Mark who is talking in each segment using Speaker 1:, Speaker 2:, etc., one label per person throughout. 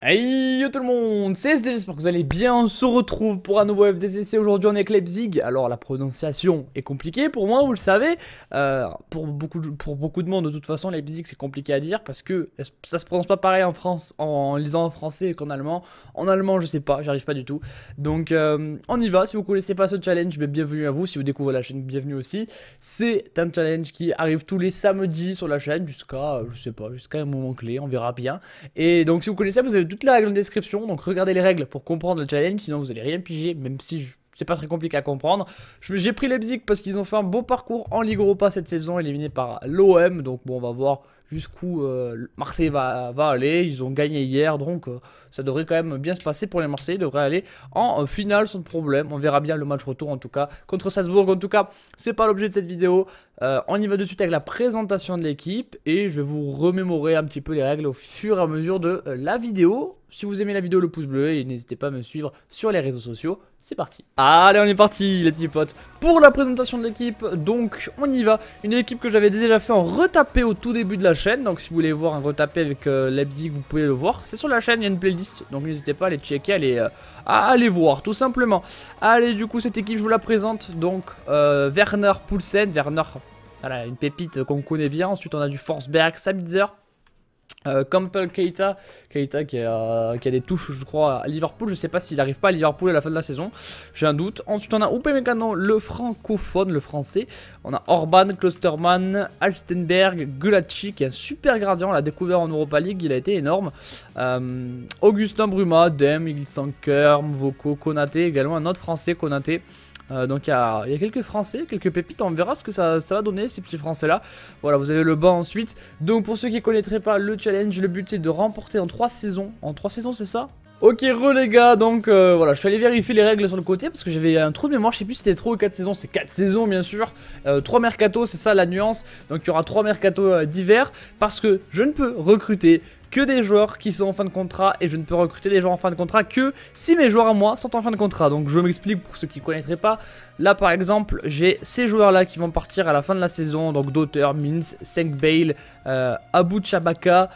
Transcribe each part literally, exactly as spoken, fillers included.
Speaker 1: Hey yo tout le monde, c'est S D, j'espère que vous allez bien, on se retrouve pour un nouveau F D C C, aujourd'hui on est avec Leipzig. Alors la prononciation est compliquée pour moi, vous le savez, euh, pour, beaucoup de, pour beaucoup de monde de toute façon Leipzig c'est compliqué à dire parce que ça se prononce pas pareil en France, en, en lisant en français qu'en allemand. En allemand je sais pas, j'arrive pas du tout, donc euh, on y va. Si vous connaissez pas ce challenge, ben, bienvenue à vous, si vous découvrez la chaîne, bienvenue aussi. C'est un challenge qui arrive tous les samedis sur la chaîne jusqu'à, je sais pas, jusqu'à un moment clé, on verra bien. Et donc si vous connaissez, vous avez toutes les règles en description, donc regardez les règles pour comprendre le challenge, sinon vous allez rien piger, même si c'est pas très compliqué à comprendre. J'ai pris Leipzig parce qu'ils ont fait un beau parcours en Ligue Europa cette saison, éliminé par l'O M, donc bon on va voir jusqu'où euh, Marseille va, va aller. Ils ont gagné hier, donc euh, ça devrait quand même bien se passer pour les Marseillais. Ils devraient aller en euh, finale sans problème. On verra bien le match retour en tout cas contre Salzbourg. En tout cas, c'est pas l'objet de cette vidéo. Euh, on y va de suite avec la présentation de l'équipe et je vais vous remémorer un petit peu les règles au fur et à mesure de euh, la vidéo. Si vous aimez la vidéo, le pouce bleu et n'hésitez pas à me suivre sur les réseaux sociaux. C'est parti. Allez, on est parti les petits potes pour la présentation de l'équipe. Donc on y va. Une équipe que j'avais déjà fait en retapé au tout début de la chaîne. Donc si vous voulez voir un retapé avec euh, Leipzig, vous pouvez le voir. C'est sur la chaîne, il y a une playlist. Donc n'hésitez pas à aller checker, à aller, euh, à aller voir tout simplement. Allez, du coup cette équipe je vous la présente. Donc euh, Werner Poulsen. Werner, voilà, une pépite qu'on connaît bien. Ensuite on a du Forsberg, Sabitzer. Euh, Campbell Keita, Keita qui a, qui a des touches je crois à Liverpool, je sais pas s'il n'arrive pas à Liverpool à la fin de la saison, j'ai un doute. Ensuite on a Upamecano, le francophone, le français. On a Orban, Klosterman, Alstenberg, Gulacsi qui est un super gardien, on l'a découvert en Europa League, il a été énorme. euh, Augustin Bruma, Dem, Ilsanker, Mvoko, Konaté, également un autre français, Konaté. Euh, donc il y, y a quelques français, quelques pépites, on verra ce que ça, ça va donner ces petits français là. Voilà, vous avez le banc ensuite. Donc pour ceux qui ne connaîtraient pas le challenge, le but c'est de remporter en trois saisons. En trois saisons c'est ça? Ok re les gars, donc euh, voilà, je suis allé vérifier les règles sur le côté parce que j'avais un trou de mémoire, je sais plus si c'était trois ou quatre saisons, c'est quatre saisons bien sûr, euh, trois mercatos, c'est ça la nuance, donc il y aura trois mercatos euh, d'hiver parce que je ne peux recruter que des joueurs qui sont en fin de contrat et je ne peux recruter des joueurs en fin de contrat que si mes joueurs à moi sont en fin de contrat. Donc je m'explique pour ceux qui ne connaîtraient pas. Là par exemple j'ai ces joueurs là qui vont partir à la fin de la saison, donc Daughter, Mins, Senk Bale, euh, Abu Chabaka,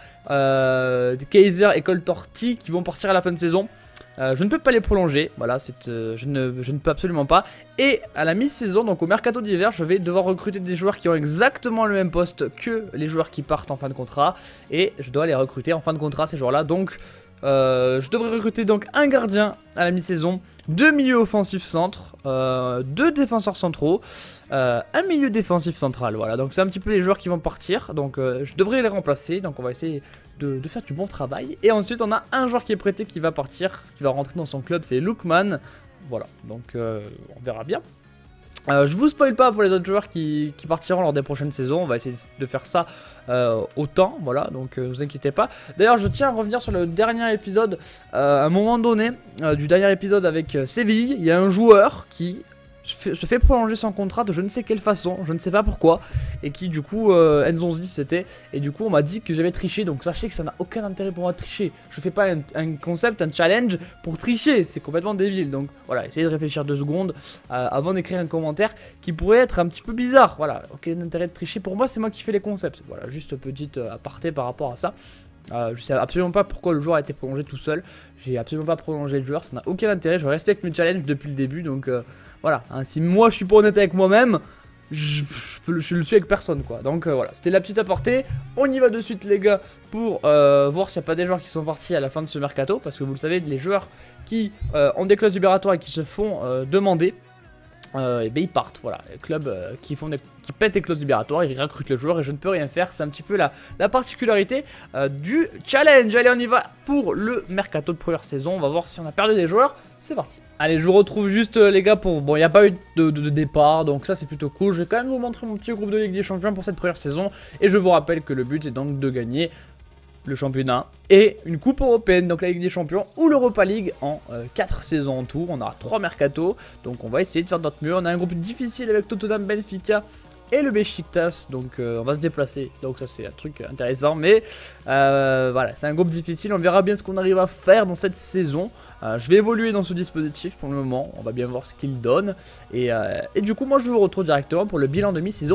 Speaker 1: euh, Kaiser et Coltorti qui vont partir à la fin de saison. Euh, je ne peux pas les prolonger, voilà, euh, je, ne, je ne peux absolument pas. Et à la mi-saison, donc au mercato d'hiver, je vais devoir recruter des joueurs qui ont exactement le même poste que les joueurs qui partent en fin de contrat. Et je dois les recruter en fin de contrat ces joueurs-là. Donc euh, je devrais recruter donc un gardien à la mi-saison, deux milieux offensifs centres, euh, deux défenseurs centraux, euh, un milieu défensif central. Voilà, donc c'est un petit peu les joueurs qui vont partir. Donc euh, je devrais les remplacer, donc on va essayer De, de faire du bon travail. Et ensuite on a un joueur qui est prêté qui va partir, qui va rentrer dans son club, c'est Lookman. Voilà, donc euh, on verra bien. Euh, je vous spoil pas pour les autres joueurs qui, qui partiront lors des prochaines saisons. On va essayer de faire ça euh, autant, voilà, donc euh, vous inquiétez pas. D'ailleurs je tiens à revenir sur le dernier épisode. euh, À un moment donné euh, du dernier épisode avec euh, Séville, il y a un joueur qui se fait prolonger son contrat de je ne sais quelle façon, je ne sais pas pourquoi, et qui du coup, euh, Enzonzi c'était, et du coup on m'a dit que j'avais triché, donc sachez que ça n'a aucun intérêt pour moi de tricher. Je fais pas un, un concept, un challenge pour tricher, c'est complètement débile, donc voilà, essayez de réfléchir deux secondes euh, avant d'écrire un commentaire qui pourrait être un petit peu bizarre, voilà, aucun intérêt de tricher, pour moi c'est moi qui fais les concepts, voilà, juste petite euh, aparté par rapport à ça. Euh, je sais absolument pas pourquoi le joueur a été prolongé tout seul. J'ai absolument pas prolongé le joueur, ça n'a aucun intérêt. Je respecte le challenge depuis le début, donc euh, voilà. Hein, si moi je suis pas honnête avec moi-même, je, je, je le suis avec personne quoi. Donc euh, voilà, c'était la petite apportée. On y va de suite les gars pour euh, voir s'il n'y a pas des joueurs qui sont partis à la fin de ce mercato, parce que vous le savez, les joueurs qui euh, ont des clauses libératoires et qui se font euh, demander. Euh, et ben ils partent, voilà, les clubs euh, qui, font des, qui pètent les clauses libératoires, ils recrutent le joueur et je ne peux rien faire, c'est un petit peu la, la particularité euh, du challenge. Allez on y va pour le mercato de première saison, on va voir si on a perdu des joueurs, c'est parti. Allez je vous retrouve juste euh, les gars pour, bon il n'y a pas eu de, de, de départ donc ça c'est plutôt cool, je vais quand même vous montrer mon petit groupe de Ligue des Champions pour cette première saison et je vous rappelle que le but c'est donc de gagner le championnat et une coupe européenne, donc la Ligue des Champions ou l'Europa League en euh, quatre saisons en tout. On a trois mercatos, donc on va essayer de faire de notre mieux. On a un groupe difficile avec Tottenham, Benfica et le Besiktas, donc euh, on va se déplacer, donc ça c'est un truc intéressant, mais euh, voilà, c'est un groupe difficile, on verra bien ce qu'on arrive à faire dans cette saison. Euh, je vais évoluer dans ce dispositif pour le moment, on va bien voir ce qu'il donne, et, euh, et du coup moi je vous retrouve directement pour le bilan de mi-saison.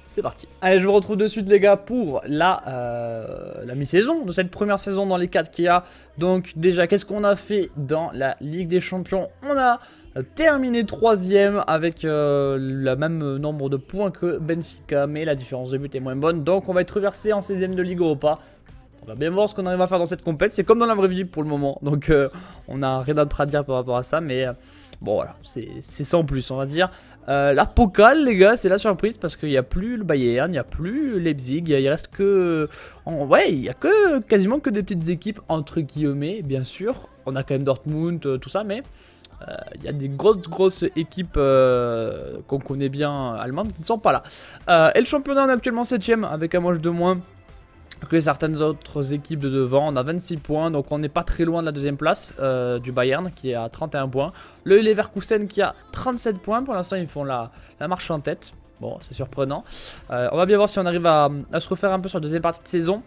Speaker 1: c'est parti. Allez, je vous retrouve de suite les gars pour la, euh, la mi-saison de cette première saison dans les quatre qu'il y a. Donc déjà, qu'est-ce qu'on a fait dans la Ligue des Champions? On a terminé troisième avec euh, le même nombre de points que Benfica, mais la différence de but est moins bonne. Donc on va être reversé en seizième de Ligue Europa. On va bien voir ce qu'on arrive à faire dans cette compète. C'est comme dans la vraie vie pour le moment. Donc euh, on n'a rien d'autre à dire par rapport à ça. Mais euh, bon voilà, c'est sans plus on va dire. Euh, la Pokal les gars, c'est la surprise parce qu'il n'y a plus le Bayern, il n'y a plus Leipzig. Il reste que... En, ouais, il n'y a que quasiment que des petites équipes entre guillemets, bien sûr. On a quand même Dortmund, euh, tout ça, mais... Il euh, y a des grosses grosses équipes euh, qu'on connaît bien allemandes qui ne sont pas là. Euh, et le championnat on est actuellement septième avec un match de moins que certaines autres équipes de devant. On a vingt-six points, donc on n'est pas très loin de la deuxième place euh, du Bayern qui est à trente et un points. Le Leverkusen qui a trente-sept points, pour l'instant ils font la, la marche en tête. Bon, c'est surprenant. Euh, on va bien voir si on arrive à, à se refaire un peu sur la deuxième partie de saison.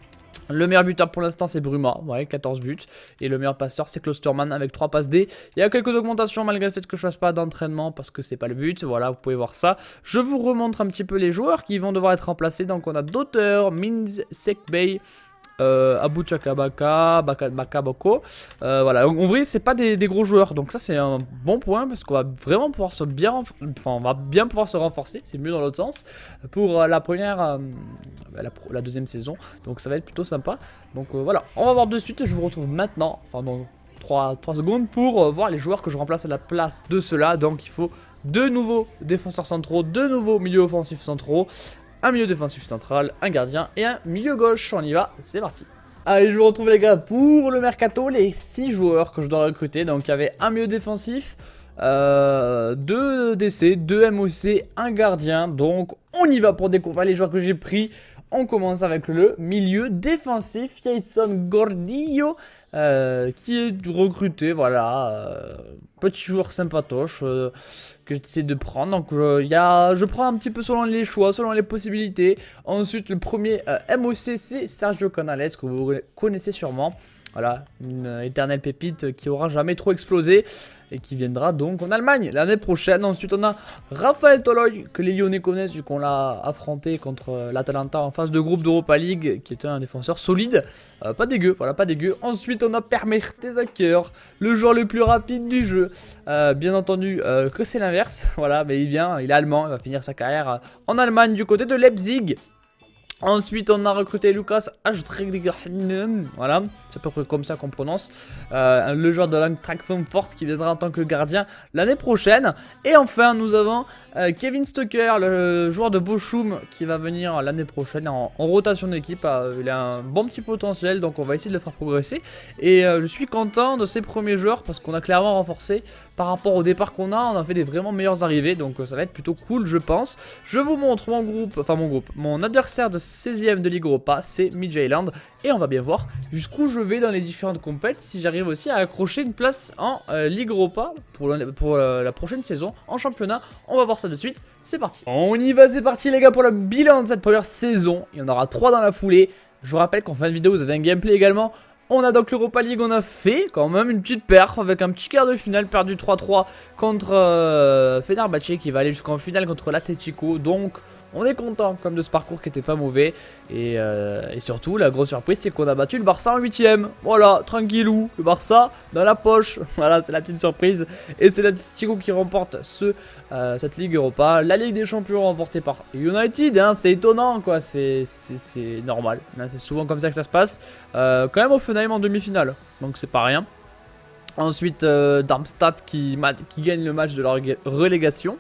Speaker 1: Le meilleur buteur pour l'instant c'est Bruma, ouais, quatorze buts. Et le meilleur passeur c'est Klosterman avec trois passes D. Il y a quelques augmentations malgré le fait que je ne fasse pas d'entraînement parce que c'est pas le but. Voilà, vous pouvez voir ça. Je vous remontre un petit peu les joueurs qui vont devoir être remplacés. Donc on a Daughter, Minz, Sekbey, euh, Abu Chakabaka, Bakaboko. Euh, voilà, en vrai c'est pas des, des gros joueurs. Donc ça c'est un bon point parce qu'on va vraiment pouvoir se bien, enfin on va bien pouvoir se renforcer. C'est mieux dans l'autre sens pour euh, la première... Euh, La, la deuxième saison, donc ça va être plutôt sympa. Donc euh, voilà, on va voir de suite et je vous retrouve maintenant, enfin dans trois secondes pour euh, voir les joueurs que je remplace à la place de ceux-là. Donc il faut deux nouveaux défenseurs centraux, deux nouveaux milieux offensifs centraux, un milieu défensif central, un gardien et un milieu gauche. On y va, c'est parti. Allez, je vous retrouve les gars pour le mercato, les six joueurs que je dois recruter. Donc il y avait un milieu défensif, euh, deux D C, deux M O C, un gardien. Donc on y va pour découvrir les joueurs que j'ai pris. On commence avec le milieu défensif, Jason Gordillo, euh, qui est recruté, voilà, euh, petit joueur sympatoche euh, que j'essaie de prendre. Donc euh, y a, je prends un petit peu selon les choix, selon les possibilités. Ensuite, le premier euh, M O C, c'est Sergio Canales, que vous connaissez sûrement. Voilà, une éternelle pépite qui aura jamais trop explosé et qui viendra donc en Allemagne l'année prochaine. Ensuite, on a Raphaël Toloi, que les Lyonnais connaissent vu qu'on l'a affronté contre l'Atalanta en phase de groupe d'Europa League, qui était un défenseur solide. Euh, pas dégueu, voilà, pas dégueu. Ensuite, on a Per Mertesacker, le joueur le plus rapide du jeu. Euh, bien entendu euh, que c'est l'inverse, voilà, mais il vient, il est allemand, il va finir sa carrière en Allemagne du côté de Leipzig. Ensuite, on a recruté Lucas Achtreggen, voilà, c'est à peu près comme ça qu'on prononce, euh, le joueur de l'Eintracht Francfort qui viendra en tant que gardien l'année prochaine. Et enfin, nous avons euh, Kevin Stucker, le joueur de Bochum qui va venir l'année prochaine en, en rotation d'équipe. Euh, il a un bon petit potentiel, donc on va essayer de le faire progresser. Et euh, je suis content de ces premiers joueurs parce qu'on a clairement renforcé par rapport au départ qu'on a. On a fait des vraiment meilleures arrivées, donc euh, ça va être plutôt cool, je pense. Je vous montre mon groupe, enfin mon groupe, mon adversaire de seizième de Ligue Europa, c'est Midtjylland. Et on va bien voir jusqu'où je vais dans les différentes compètes, si j'arrive aussi à accrocher une place en euh, Ligue Europa pour, le, pour euh, la prochaine saison en championnat. On va voir ça de suite, c'est parti. On y va, c'est parti les gars pour le bilan de cette première saison. Il y en aura trois dans la foulée. Je vous rappelle qu'en fin de vidéo vous avez un gameplay également. On a donc l'Europa League, on a fait quand même une petite perf avec un petit quart de finale perdu trois trois contre euh, Fenerbahçe qui va aller jusqu'en finale contre l'Atlético. Donc on est content comme de ce parcours qui était pas mauvais. Et, euh, et surtout la grosse surprise c'est qu'on a battu le Barça en huitième. Voilà, tranquillou, le Barça dans la poche. Voilà, c'est la petite surprise. Et c'est l'Atlético qui remporte ce, euh, cette Ligue Europa. La Ligue des Champions remportée par United, hein, c'est étonnant quoi, c'est normal. Hein, c'est souvent comme ça que ça se passe. Euh, quand même au Offenheim en demi-finale, donc c'est pas rien. Ensuite, euh, Darmstadt qui, qui gagne le match de la relégation.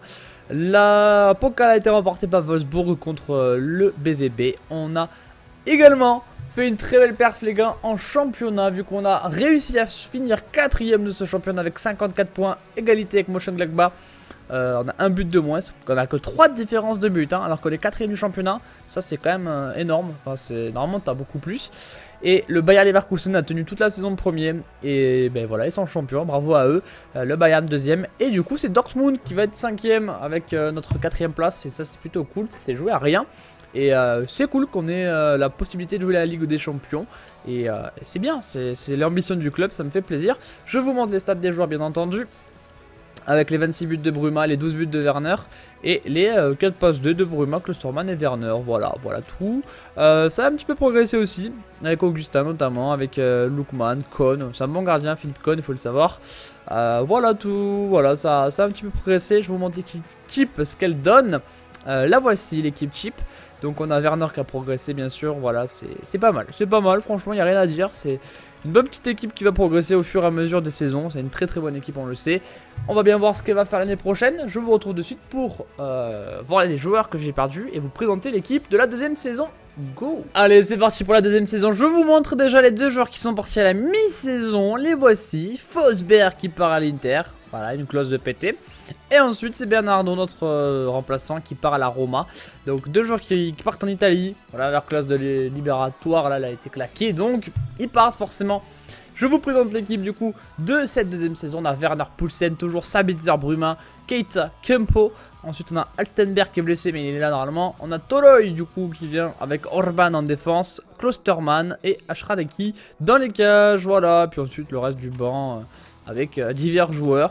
Speaker 1: La Pokal a été remportée par Wolfsburg contre euh, le B V B. On a également fait une très belle perf les gars en championnat, vu qu'on a réussi à finir quatrième de ce championnat avec cinquante-quatre points, égalité avec Mönchengladbach. Euh, on a un but de moins, on a que trois différences de but, hein, alors qu'on est quatrième du championnat. Ça c'est quand même euh, énorme, enfin, normalement tu as beaucoup plus. Et le Bayer Leverkusen a tenu toute la saison de premier. Et ben voilà, ils sont champions, bravo à eux. euh, Le Bayern deuxième. Et du coup c'est Dortmund qui va être cinquième avec euh, notre quatrième place. Et ça c'est plutôt cool, c'est joué à rien. Et euh, c'est cool qu'on ait euh, la possibilité de jouer la Ligue des Champions. Et euh, c'est bien, c'est l'ambition du club, ça me fait plaisir. Je vous montre les stats des joueurs bien entendu. avec les vingt-six buts de Bruma, les douze buts de Werner et les euh, quatre passes de, de Bruma, Klostermann et Werner. Voilà, voilà tout. Euh, ça a un petit peu progressé aussi, avec Augustin notamment, avec euh, Lookman, Kohn. C'est un bon gardien, Philippe Kohn, il faut le savoir. Euh, voilà tout, voilà, ça, ça a un petit peu progressé. Je vous montre l'équipe type, ce qu'elle donne. Euh, la voici, l'équipe type. Donc on a Werner qui a progressé, bien sûr. Voilà, c'est pas mal. C'est pas mal, franchement, il n'y a rien à dire. C'est une bonne petite équipe qui va progresser au fur et à mesure des saisons. C'est une très très bonne équipe, on le sait. On va bien voir ce qu'elle va faire l'année prochaine. Je vous retrouve de suite pour euh, voir les joueurs que j'ai perdus et vous présenter l'équipe de la deuxième saison. Go! Allez, c'est parti pour la deuxième saison. Je vous montre déjà les deux joueurs qui sont partis à la mi-saison. Les voici. Fosberg qui part à l'Inter. Voilà, une clause de pété. Et ensuite, c'est Bernardo, notre euh, remplaçant, qui part à la Roma. Donc, deux joueurs qui, qui partent en Italie. Voilà, leur clause de libératoire, là, elle a été claquée. Donc, ils partent forcément. Je vous présente l'équipe, du coup, de cette deuxième saison. On a Werner Poulsen, toujours Sabitzer Bruma, Keita Kempo. Ensuite, on a Alstenberg qui est blessé, mais il est là normalement. On a Toloi, du coup, qui vient avec Orban en défense, Klostermann et Ashradeki dans les cages. Voilà, puis ensuite, le reste du banc euh, avec euh, divers joueurs.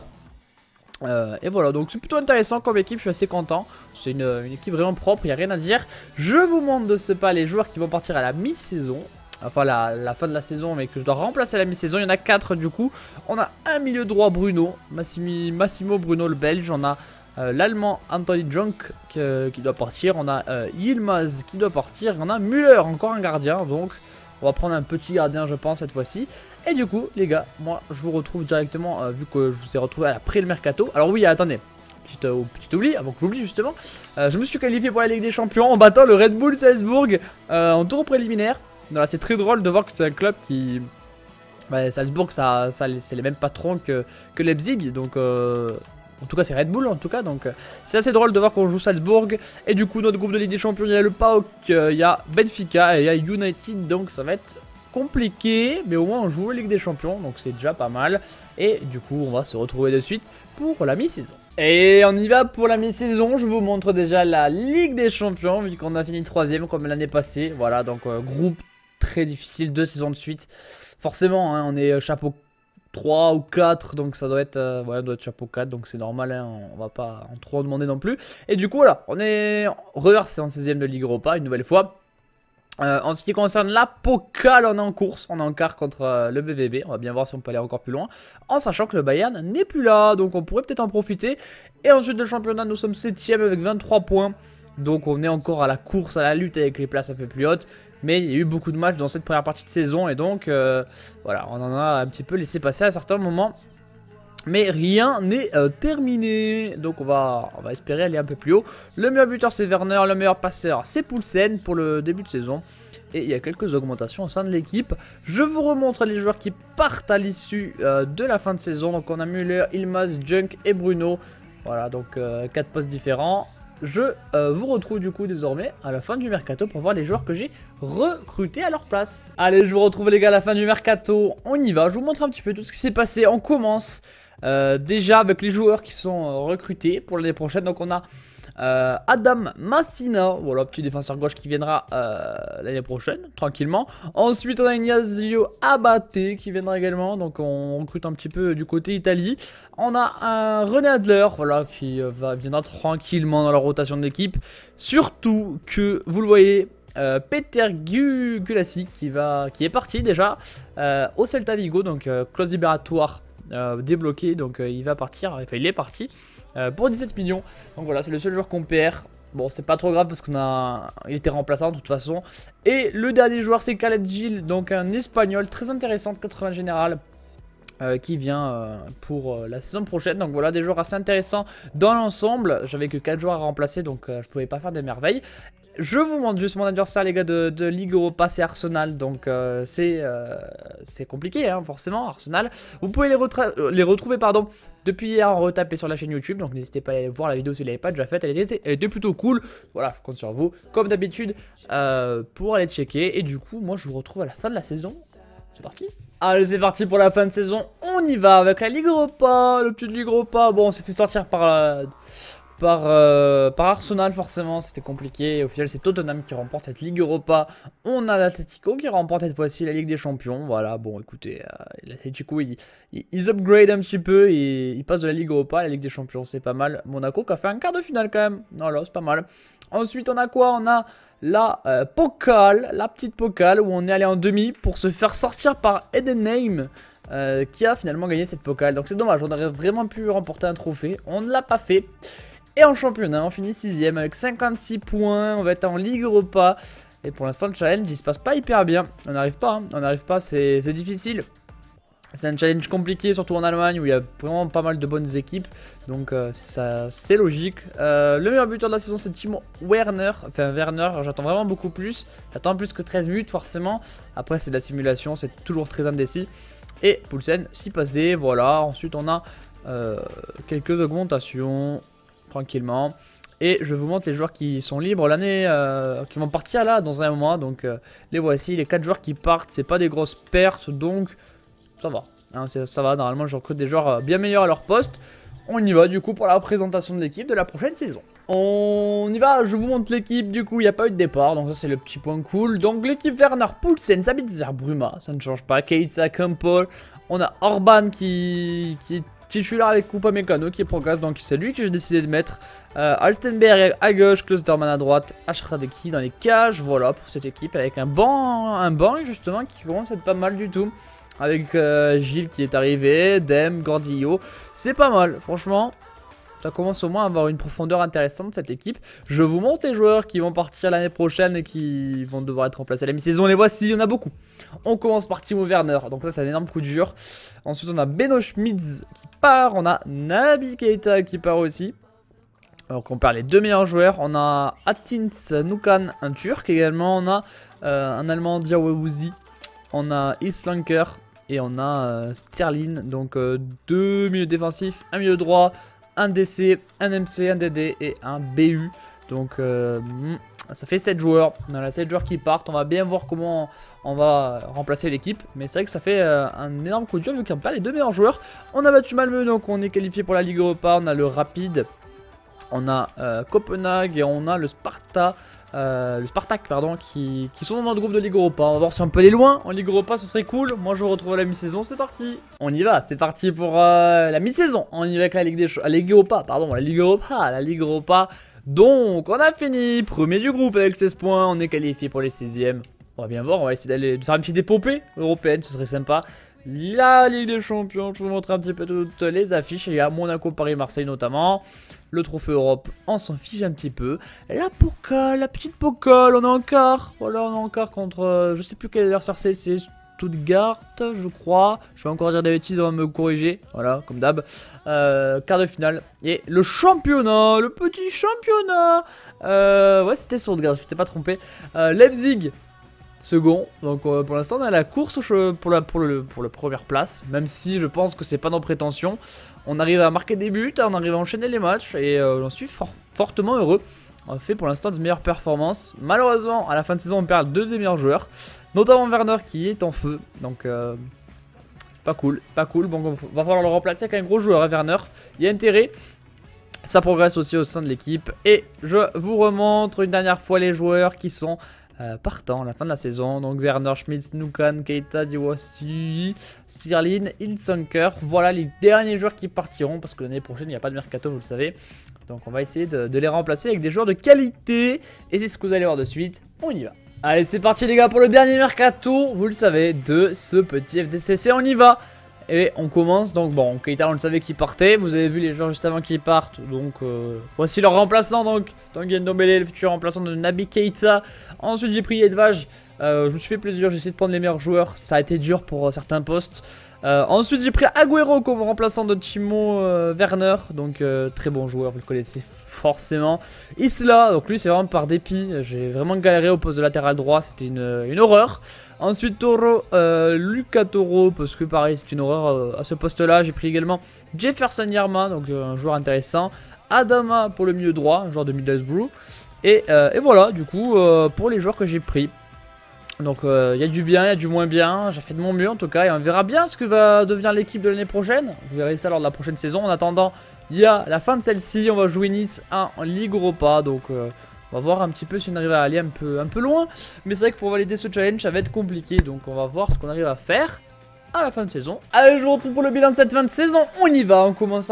Speaker 1: Euh, et voilà, donc c'est plutôt intéressant comme équipe, je suis assez content. C'est une, une équipe vraiment propre, il n'y a rien à dire. Je vous montre de ce pas les joueurs qui vont partir à la mi-saison. Enfin la, la fin de la saison, mais que je dois remplacer à la mi-saison. Il y en a quatre du coup. On a un milieu droit Bruno, Massimi, Massimo Bruno le belge. On a euh, l'allemand Anthony Junk qui, euh, qui doit partir. On a euh, Yilmaz qui doit partir. On a Müller, encore un gardien. Donc on va prendre un petit gardien je pense cette fois-ci. Et du coup les gars, moi je vous retrouve directement euh, vu que je vous ai retrouvé après le mercato. Alors oui, attendez, petit, euh, petit oubli, avant que j'oublie justement, euh, je me suis qualifié pour la Ligue des Champions en battant le Red Bull Salzbourg euh, en tour préliminaire. Voilà, c'est très drôle de voir que c'est un club qui... Ouais, Salzbourg, ça, ça, c'est les mêmes patrons que, que Leipzig, donc... Euh... En tout cas, c'est Red Bull, en tout cas, donc... C'est assez drôle de voir qu'on joue Salzbourg. Et du coup, notre groupe de Ligue des Champions, il y a le P A O K, il y a Benfica et il y a United, donc ça va être compliqué. Mais au moins, on joue la Ligue des Champions, donc c'est déjà pas mal. Et du coup, on va se retrouver de suite pour la mi-saison. Et on y va pour la mi-saison. Je vous montre déjà la Ligue des Champions, vu qu'on a fini troisième comme l'année passée. Voilà, donc euh, groupe très difficile, deux saisons de suite. Forcément, hein, on est chapeau trois ou quatre, donc ça doit être, euh, ouais, doit être chapeau quatre, donc c'est normal, hein, on va pas en trop en demander non plus. Et du coup, voilà, on est reversé en seizième de Ligue Europa, une nouvelle fois. Euh, en ce qui concerne la Pokal, on est en course, on est en quart contre euh, le B V B, on va bien voir si on peut aller encore plus loin, en sachant que le Bayern n'est plus là, donc on pourrait peut-être en profiter. Et ensuite, le championnat, nous sommes septième avec vingt-trois points, donc on est encore à la course, à la lutte avec les places un peu plus hautes. Mais il y a eu beaucoup de matchs dans cette première partie de saison et donc euh, voilà, on en a un petit peu laissé passer à certains moments. Mais rien n'est euh, terminé, donc on va, on va espérer aller un peu plus haut. Le meilleur buteur c'est Werner, le meilleur passeur c'est Poulsen pour le début de saison. Et il y a quelques augmentations au sein de l'équipe. Je vous remontre les joueurs qui partent à l'issue euh, de la fin de saison. Donc on a Müller, Yilmaz, Junk et Bruno. Voilà, donc euh, quatre postes différents. Je euh, vous retrouve du coup désormais à la fin du mercato pour voir les joueurs que j'ai recrutés à leur place. Allez, je vous retrouve les gars à la fin du mercato, on y va, je vous montre un petit peu tout ce qui s'est passé. On commence euh, déjà avec les joueurs qui sont euh, recrutés pour l'année prochaine. Donc on a euh, Adam Massina, voilà, petit défenseur gauche qui viendra euh, l'année prochaine, tranquillement. Ensuite on a Ignazio Abate qui viendra également, donc on recrute un petit peu du côté Italie. On a un René Adler, voilà, qui euh, va, viendra tranquillement dans la rotation de l'équipe. Surtout que, vous le voyez, euh, Peter Gulassi qui, va, qui est parti déjà euh, au Celta Vigo, donc euh, clause libératoire euh, débloquée, donc euh, il va partir, enfin il est parti euh, pour dix-sept millions. Donc voilà, c'est le seul joueur qu'on perd. Bon, c'est pas trop grave parce qu'on a, il était remplaçant de toute façon. Et le dernier joueur, c'est Khaled Gil, donc un Espagnol très intéressant de quatre-vingts général. Euh, qui vient euh, pour euh, la saison prochaine. Donc voilà, des joueurs assez intéressants dans l'ensemble. J'avais que quatre joueurs à remplacer, donc euh, je pouvais pas faire des merveilles. Je vous montre juste mon adversaire les gars de, de Ligue Europa, c'est Arsenal. Donc euh, c'est euh, compliqué hein, forcément, Arsenal. Vous pouvez les, les retrouver pardon, depuis hier en retapé sur la chaîne YouTube. Donc n'hésitez pas à aller voir la vidéo si vous ne l'avez pas déjà faite. Elle était, elle était plutôt cool. Voilà, je compte sur vous comme d'habitude euh, pour aller checker. Et du coup, moi je vous retrouve à la fin de la saison. C'est parti. Allez, c'est parti pour la fin de saison. On y va avec la Ligue Europa, le petit Ligue Europa. Bon, on s'est fait sortir par, euh, par, euh, par Arsenal forcément, c'était compliqué. Et au final c'est Tottenham qui remporte cette Ligue Europa. On a l'Atlético qui remporte cette fois-ci la Ligue des Champions. Voilà, bon écoutez, euh, l'Atlético ils, ils upgrade un petit peu et ils passent de la Ligue Europa à la Ligue des Champions, c'est pas mal. Monaco qui a fait un quart de finale quand même, voilà c'est pas mal. Ensuite on a quoi? On a la euh, Pokal, la petite Pokal où on est allé en demi pour se faire sortir par Edenheim. Euh, qui a finalement gagné cette Pokal. Donc c'est dommage, on aurait vraiment pu remporter un trophée. On ne l'a pas fait. Et en championnat, on finit sixième avec cinquante-six points. On va être en Ligue Europa. Et pour l'instant, le challenge, il se passe pas hyper bien. On n'arrive pas, hein. On n'arrive pas, c'est difficile. C'est un challenge compliqué, surtout en Allemagne, où il y a vraiment pas mal de bonnes équipes. Donc euh, ça, c'est logique. Euh, le meilleur buteur de la saison, c'est Timo Werner. Enfin, Werner, j'attends vraiment beaucoup plus. J'attends plus que treize buts, forcément. Après, c'est de la simulation, c'est toujours très indécis. Et Poulsen, six passes D, voilà. Ensuite, on a euh, quelques augmentations, tranquillement. Et je vous montre les joueurs qui sont libres l'année, euh, qui vont partir là dans un mois. Donc, euh, les voici, les quatre joueurs qui partent. C'est pas des grosses pertes, donc ça va. Hein, ça va, normalement, je recrute des joueurs bien meilleurs à leur poste. On y va du coup pour la présentation de l'équipe de la prochaine saison. On y va, je vous montre l'équipe, du coup il n'y a pas eu de départ, donc ça c'est le petit point cool. Donc l'équipe Werner, Poulsen, Sabitzer, Bruma, ça ne change pas, Keita, Campbell. On a Orban qui, qui est titulaire avec Upamecano qui progresse, donc c'est lui que j'ai décidé de mettre. Euh, Altenberg à gauche, Klosterman à droite, Ashradeki dans les cages, voilà pour cette équipe avec un banc, un banc justement qui commence à être pas mal du tout. Avec euh, Gilles qui est arrivé, Dem, Gordillo, c'est pas mal, franchement, ça commence au moins à avoir une profondeur intéressante cette équipe. Je vous montre les joueurs qui vont partir l'année prochaine et qui vont devoir être remplacés à la mi-saison, les voici, il y en a beaucoup. On commence par Timo Werner, donc ça c'est un énorme coup dur. Ensuite on a Beno Schmitz qui part, on a Naby Keita qui part aussi. Donc on perd les deux meilleurs joueurs, on a Atins Nukan, un turc également, on a euh, un allemand Diawewuzi, on a Ilslanker. Et on a euh, Sterling, donc euh, deux milieux défensifs, un milieu droit, un D C, un M C, un D D et un B U. Donc euh, ça fait sept joueurs. On a sept joueurs qui partent. On va bien voir comment on va remplacer l'équipe. Mais c'est vrai que ça fait euh, un énorme coup de dur vu qu'on perd les deux meilleurs joueurs. On a battu Malmö, donc on est qualifié pour la Ligue Europa. On a le Rapide, on a euh, Copenhague et on a le Sparta. Euh, le Spartak pardon qui, qui sont dans notre groupe de Ligue Europa. On va voir si on peut aller loin en Ligue Europa, ce serait cool. Moi je vous retrouve à la mi-saison, c'est parti. On y va, c'est parti pour euh, la mi-saison. On y va avec la Ligue des la Ligue Europa, pardon, la Ligue Europa, la Ligue Europa. Donc on a fini, premier du groupe avec seize points, on est qualifié pour les seizièmes. On va bien voir, on va essayer d'aller de faire une petite épopée européenne, ce serait sympa. La Ligue des Champions, je vous montre un petit peu toutes les affiches. Il y a Monaco, Paris, Marseille notamment. Le trophée Europe, on s'en fiche un petit peu. La Pokal, la petite Pokal, on est en quart. Voilà, on est en quart contre, euh, je sais plus quel adversaire c'est, c'est Stuttgart, je crois. Je vais encore dire des bêtises, on va me corriger. Voilà, comme d'hab. Euh, quart de finale. Et le championnat, le petit championnat. Euh, ouais, c'était Stuttgart, je ne t'ai pas trompé. Euh, Leipzig. Second, donc euh, pour l'instant on a la course pour la, pour, le, pour la première place, même si je pense que c'est pas nos prétentions. On arrive à marquer des buts, on arrive à enchaîner les matchs et euh, j'en suis for fortement heureux. On fait pour l'instant de meilleures performances. Malheureusement à la fin de saison on perd deux des meilleurs joueurs, notamment Werner qui est en feu, donc euh, c'est pas cool, c'est pas cool. Bon, va falloir le remplacer avec un gros joueur, hein, Werner, il y a intérêt. Ça progresse aussi au sein de l'équipe et je vous remontre une dernière fois les joueurs qui sont Euh, partant à la fin de la saison. Donc Werner, Schmitz, Nukan, Keita, Diwasi, Sterling, Ilsanker. Voilà les derniers joueurs qui partiront parce que l'année prochaine il n'y a pas de mercato, vous le savez. Donc on va essayer de, de les remplacer avec des joueurs de qualité. Et c'est ce que vous allez voir de suite. On y va. Allez, c'est parti les gars pour le dernier mercato, vous le savez, de ce petit F D C C. On y va. Et on commence, donc bon, Keita on le savait qu'il partait, vous avez vu les joueurs juste avant qu'ils partent, donc euh, voici leur remplaçant, donc Tanguy Ndombele, le futur remplaçant de Naby Keita. Ensuite j'ai pris Edvage, euh, je me suis fait plaisir, j'ai essayé de prendre les meilleurs joueurs, ça a été dur pour euh, certains postes. Euh, ensuite j'ai pris Agüero comme remplaçant de Timo euh, Werner, donc euh, très bon joueur, vous le connaissez forcément. Isla, donc lui c'est vraiment par dépit, j'ai vraiment galéré au poste de latéral droit, c'était une, une horreur. Ensuite Toro, euh, Lucas Toro, parce que pareil c'est une horreur euh, à ce poste là. J'ai pris également Jefferson Yerma, donc euh, un joueur intéressant. Adama pour le milieu droit, un joueur de Middlesbrough. Et, euh, et voilà du coup euh, pour les joueurs que j'ai pris. Donc il euh, y a du bien, il y a du moins bien, j'ai fait de mon mieux en tout cas et on verra bien ce que va devenir l'équipe de l'année prochaine. Vous verrez ça lors de la prochaine saison. En attendant, il y a la fin de celle-ci, on va jouer Nice en Ligue Europa. Donc euh, on va voir un petit peu si on arrive à aller un peu, un peu loin. Mais c'est vrai que pour valider ce challenge ça va être compliqué. Donc on va voir ce qu'on arrive à faire à la fin de saison. Allez, je vous retrouve pour le bilan de cette fin de saison. On y va, on commence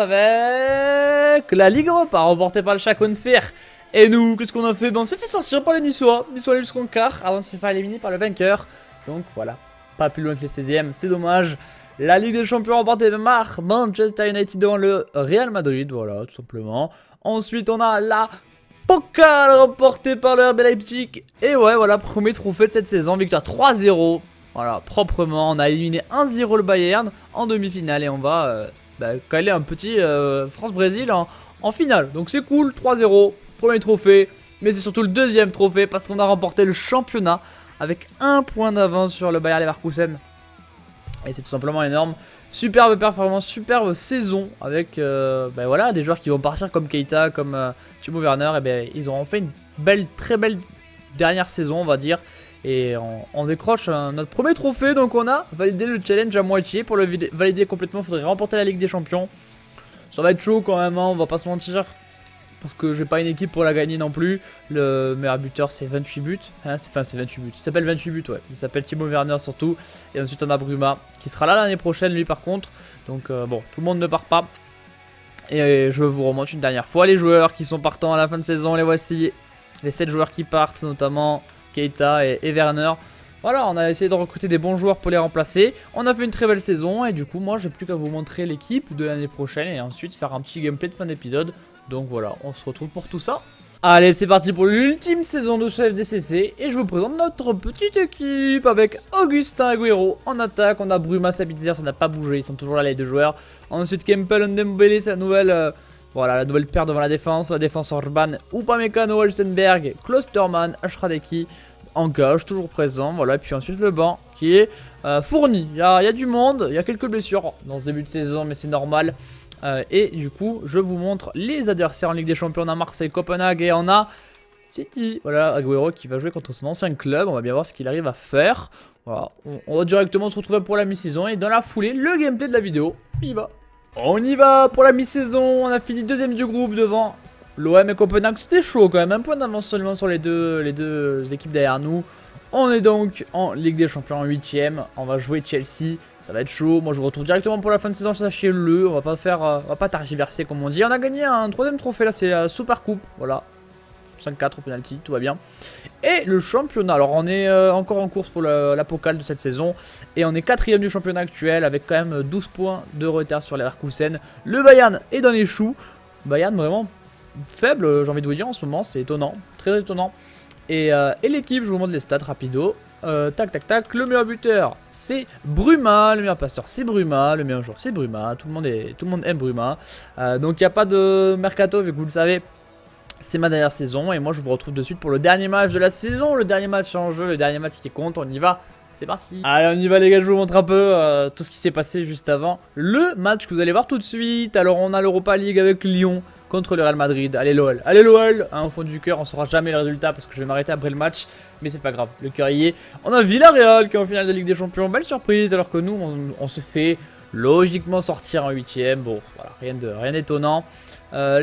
Speaker 1: avec la Ligue Europa remportée par le Schalke Fer. Et nous, qu'est-ce qu'on a fait? Ben, on s'est fait sortir par les Niçois. Ils sont allés jusqu'en quart avant de se faire éliminer par le vainqueur. Donc voilà, pas plus loin que les seizièmes, c'est dommage. La Ligue des Champions remportée par Manchester United devant le Real Madrid, voilà, tout simplement. Ensuite, on a la Pokal remportée par le R B Leipzig. Et ouais, voilà, premier trophée de cette saison, victoire trois zéro. Voilà, proprement, on a éliminé un zéro le Bayern en demi-finale. Et on va euh, bah, caler un petit euh, France-Brésil en, en finale. Donc c'est cool, trois zéro. Premier trophée, mais c'est surtout le deuxième trophée parce qu'on a remporté le championnat avec un point d'avance sur le Bayer Leverkusen. Et c'est tout simplement énorme. Superbe performance, superbe saison avec euh, ben voilà, des joueurs qui vont partir comme Keita, comme euh, Timo Werner. Et ben, ils ont fait une belle, très belle dernière saison, on va dire. Et on, on décroche un, notre premier trophée. Donc on a validé le challenge à moitié. Pour le valider complètement, il faudrait remporter la Ligue des Champions. Ça va être chaud quand même, hein, on va pas se mentir. Parce que j'ai pas une équipe pour la gagner non plus. Le meilleur buteur c'est vingt-huit buts. Hein, enfin c'est vingt-huit buts. Il s'appelle vingt-huit buts, ouais. Il s'appelle Timo Werner surtout. Et ensuite on a Bruma qui sera là l'année prochaine lui par contre. Donc euh, bon, tout le monde ne part pas. Et je vous remonte une dernière fois les joueurs qui sont partants à la fin de saison. Les voici. Les sept joueurs qui partent, notamment Keita et, et Werner. Voilà, on a essayé de recruter des bons joueurs pour les remplacer. On a fait une très belle saison. Et du coup, moi j'ai plus qu'à vous montrer l'équipe de l'année prochaine. Et ensuite faire un petit gameplay de fin d'épisode. Donc voilà, on se retrouve pour tout ça. Allez, c'est parti pour l'ultime saison de F D C C. Et je vous présente notre petite équipe avec Augustin Agüero en attaque. On a Bruma, Sabitzer, ça n'a pas bougé, ils sont toujours là les deux joueurs. Ensuite Kempel, Ndembele, c'est la nouvelle, euh, voilà, la nouvelle paire devant la défense. La défense Orban, Upamecano, Holstenberg, Klosterman, Ashradeki en cage, toujours présent. Voilà, et puis ensuite le banc qui est euh, fourni. Il y, a, il y a du monde, il y a quelques blessures dans ce début de saison, mais c'est normal. Euh, et du coup, je vous montre les adversaires en Ligue des Champions. On a Marseille, Copenhague et on a City. Voilà, Agüero qui va jouer contre son ancien club. On va bien voir ce qu'il arrive à faire. Voilà, on, on va directement se retrouver pour la mi-saison. Et dans la foulée, le gameplay de la vidéo. On y va. On y va pour la mi-saison. On a fini deuxième du groupe devant l'O M et Copenhague. C'était chaud quand même. Un point d'avance seulement sur les deux, les deux équipes derrière nous. On est donc en Ligue des Champions en huitième. On va jouer Chelsea. Ça va être chaud. Moi je vous retrouve directement pour la fin de saison. Sachez-le. On va pas faire, euh, on va pas targiverser comme on dit. On a gagné un troisième trophée là. C'est la Super Coupe. Voilà. cinq quatre au penalty. Tout va bien. Et le championnat. Alors on est euh, encore en course pour le, la Pokal de cette saison. Et on est quatrième du championnat actuel. Avec quand même douze points de retard sur les Leverkusen. Le Bayern est dans les choux. Bayern vraiment faible. J'ai envie de vous dire en ce moment. C'est étonnant. Très étonnant. Et, euh, et l'équipe, je vous montre les stats rapido. Euh, tac tac tac, le meilleur buteur c'est Bruma, le meilleur passeur c'est Bruma, le meilleur joueur c'est Bruma, tout le monde, est, tout le monde aime Bruma. Euh, donc il n'y a pas de mercato vu que vous le savez. C'est ma dernière saison et moi je vous retrouve de suite pour le dernier match de la saison. Le dernier match en jeu, le dernier match qui compte, on y va. C'est parti. Allez on y va les gars, je vous montre un peu euh, tout ce qui s'est passé juste avant le match que vous allez voir tout de suite. Alors on a l'Europa League avec Lyon contre le Real Madrid. Allez l'O L, allez l'O L, hein, au fond du cœur, on saura jamais le résultat parce que je vais m'arrêter après le match, mais c'est pas grave, le cœur y est. On a Villarreal qui est en finale de Ligue des Champions, belle surprise, alors que nous on, on se fait logiquement sortir en huitième. Bon, voilà, rien de rien d'étonnant. Euh,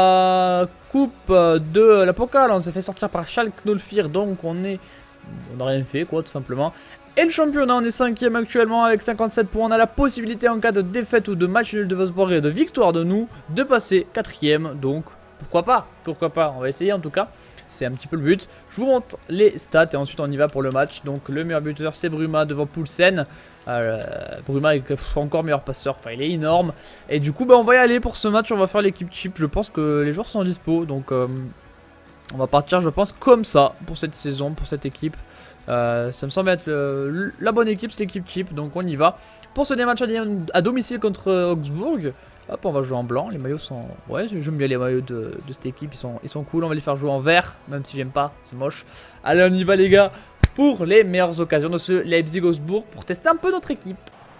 Speaker 1: la coupe de la Pokal, on s'est fait sortir par Schalke Nolfir, donc on est, on n'a rien fait quoi, tout simplement. Et le championnat, on est cinquième actuellement avec cinquante-sept points. On a la possibilité en cas de défaite ou de match nul de Wolfsburg et de victoire de nous de passer quatrième. Donc pourquoi pas, pourquoi pas, on va essayer en tout cas. C'est un petit peu le but. Je vous montre les stats et ensuite on y va pour le match. Donc le meilleur buteur c'est Bruma devant Poulsen. Euh, Bruma est encore meilleur passeur, enfin il est énorme. Et du coup bah, on va y aller pour ce match, on va faire l'équipe chip. Je pense que les joueurs sont dispo. Donc euh, on va partir je pense comme ça pour cette saison, pour cette équipe. Euh, ça me semble être le, la bonne équipe, c'est l'équipe chip, donc on y va. Pour ce match à, à domicile contre Augsbourg, hop, on va jouer en blanc, les maillots sont... Ouais, j'aime bien les maillots de, de cette équipe, ils sont, ils sont cool, on va les faire jouer en vert, même si j'aime pas, c'est moche. Allez, on y va les gars, pour les meilleures occasions de ce Leipzig-Augsbourg, pour tester un peu notre équipe.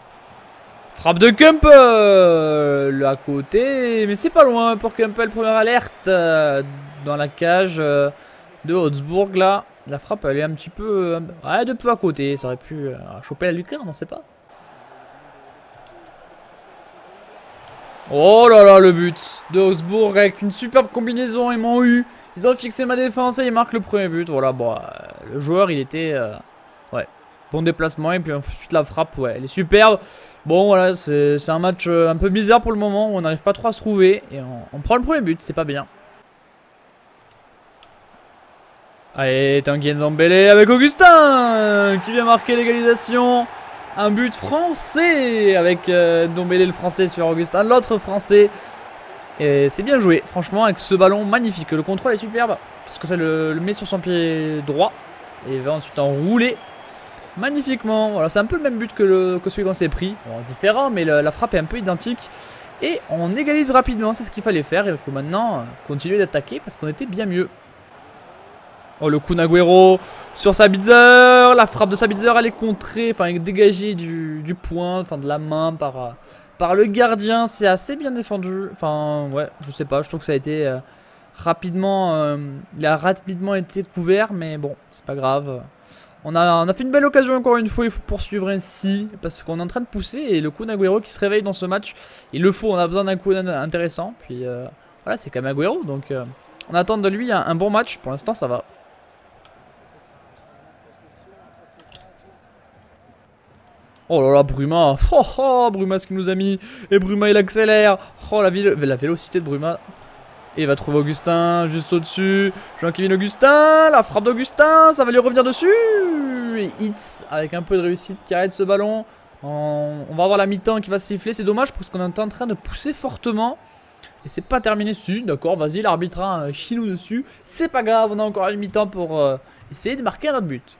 Speaker 1: Frappe de Kempel à côté, mais c'est pas loin pour Kempel, première alerte euh, dans la cage euh, de Augsbourg là. La frappe, elle est un petit peu... Euh, ouais, de peu à côté. Ça aurait pu euh, choper la lucarne, on sait pas. Oh là là, le but de Augsbourg avec une superbe combinaison. Ils m'ont eu. Ils ont fixé ma défense et ils marquent le premier but. Voilà, bon, euh, le joueur, il était... Euh, ouais, bon déplacement. Et puis ensuite, la frappe, ouais, elle est superbe. Bon, voilà, c'est un match euh, un peu bizarre pour le moment où on n'arrive pas trop à se trouver. Et on, on prend le premier but, c'est pas bien. Allez, Tanguy Ndombele avec Augustin qui vient marquer l'égalisation. Un but français avec euh, Ndombele le français sur Augustin, l'autre français. Et c'est bien joué, franchement, avec ce ballon magnifique. Le contrôle est superbe parce que ça le, le met sur son pied droit et il va ensuite enrouler magnifiquement. Voilà, c'est un peu le même but que, le, que celui qu'on s'est pris. Bon, différent, mais le, la frappe est un peu identique. Et on égalise rapidement, c'est ce qu'il fallait faire. Il faut maintenant continuer d'attaquer parce qu'on était bien mieux. Oh, le Kun Agüero sur Sabitzer. La frappe de Sabitzer, elle est contrée, enfin dégagée du, du point, enfin de la main par, par le gardien. C'est assez bien défendu. Enfin, ouais, je sais pas, je trouve que ça a été euh, rapidement, euh, il a rapidement été couvert, mais bon, c'est pas grave. On a, on a fait une belle occasion encore une fois, il faut poursuivre ainsi, parce qu'on est en train de pousser, et le Kun Agüero qui se réveille dans ce match, il le faut, on a besoin d'un coup intéressant, puis euh, voilà, c'est quand même Agüero, donc euh, on attend de lui un, un bon match, pour l'instant ça va. Oh là là, Bruma, oh, oh Bruma ce qu'il nous a mis, et Bruma il accélère, oh la, la vélocité de Bruma. Et il va trouver Augustin juste au-dessus. Jean-Kévin Augustin. La frappe d'Augustin. Ça va lui revenir dessus. Et hits avec un peu de réussite qui arrête ce ballon. On, on va avoir la mi-temps qui va siffler. C'est dommage parce qu'on est en train de pousser fortement. Et c'est pas terminé. Si, d'accord, vas-y, l'arbitre a un chinou dessus. C'est pas grave, on a encore une mi-temps pour euh, essayer de marquer un autre but.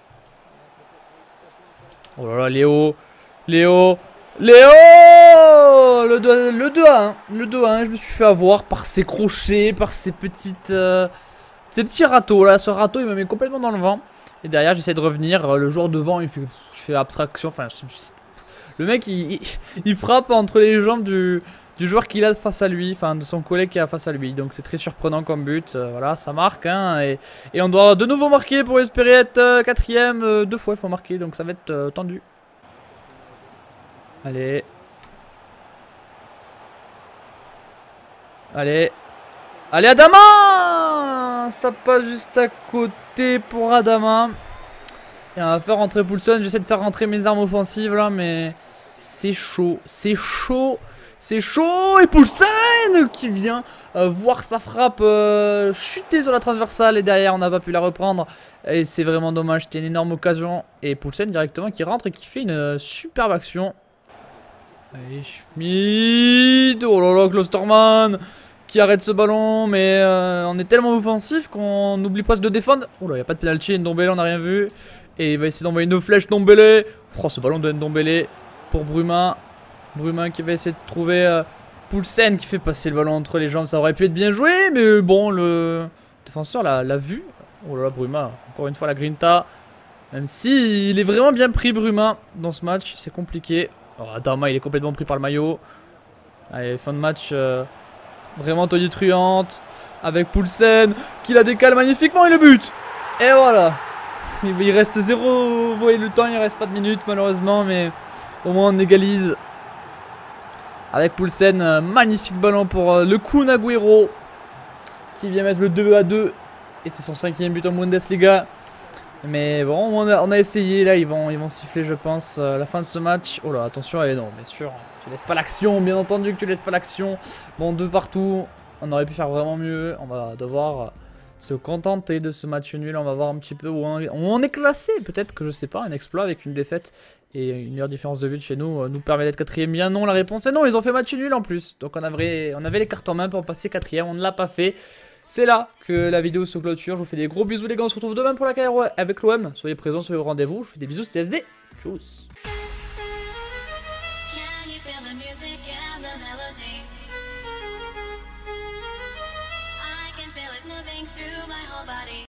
Speaker 1: Oh là là, Léo. Léo. Léo, le deux à un, le deux à un, je me suis fait avoir par ses crochets, par ses petites, euh, ces petits râteaux là. Ce râteau il me met complètement dans le vent. Et derrière j'essaie de revenir, le joueur devant il fait, il fait abstraction, enfin le mec il, il, il frappe entre les jambes du, du joueur qu'il a face à lui, enfin de son collègue qui est face à lui. Donc c'est très surprenant comme but, euh, voilà ça marque hein, et, et on doit de nouveau marquer pour espérer être euh, quatrième, euh, deux fois il faut marquer donc ça va être euh, tendu. Allez. Allez. Allez Adama. Ça passe juste à côté pour Adama. Et on va faire rentrer Poulsen. J'essaie de faire rentrer mes armes offensives là, mais c'est chaud. C'est chaud. C'est chaud. Et Poulsen qui vient euh, voir sa frappe euh, chuter sur la transversale. Et derrière, on n'a pas pu la reprendre. Et c'est vraiment dommage. C'était une énorme occasion. Et Poulsen directement qui rentre et qui fait une euh, superbe action. Allez, Schmid. Oh là là, Klosterman qui arrête ce ballon. Mais euh, on est tellement offensif qu'on oublie presque de défendre. Oh là, il n'y a pas de penalty. Ndombele, on n'a rien vu. Et il va essayer d'envoyer une flèche. Ndombele. Oh, ce ballon de Ndombele pour Bruma. Bruma qui va essayer de trouver euh, Poulsen qui fait passer le ballon entre les jambes. Ça aurait pu être bien joué. Mais bon, le défenseur l'a vu. Oh là là, Bruma. Encore une fois, la grinta. Même si il est vraiment bien pris, Bruma, dans ce match. C'est compliqué. Oh, Adama il est complètement pris par le maillot. Allez, fin de match euh, vraiment tonitruante. Avec Poulsen qui la décale magnifiquement et le but. Et voilà. Il reste zéro. Vous voyez le temps, il reste pas de minutes malheureusement. Mais au moins on égalise. Avec Poulsen, euh, magnifique ballon pour euh, le Kun Agüero. Qui vient mettre le deux à deux. Et c'est son cinquième but en Bundesliga. Mais bon, on a, on a essayé, là, ils vont, ils vont siffler, je pense, euh, la fin de ce match. Oh là, attention, allez, non, bien sûr, tu laisses pas l'action, bien entendu que tu laisses pas l'action. Bon, deux partout, on aurait pu faire vraiment mieux. On va devoir se contenter de ce match nul. On va voir un petit peu où on, où on est classé. Peut-être que, je sais pas, un exploit avec une défaite et une meilleure différence de but chez nous euh, nous permet d'être quatrième. Bien non, la réponse est non, ils ont fait match nul en plus. Donc on avait, on avait les cartes en main pour passer quatrième, on ne l'a pas fait. C'est là que la vidéo se clôture. Je vous fais des gros bisous les gars. On se retrouve demain pour la carrière avec l'O M. Soyez présents, soyez au rendez-vous. Je vous fais des bisous C S D. Tchuss.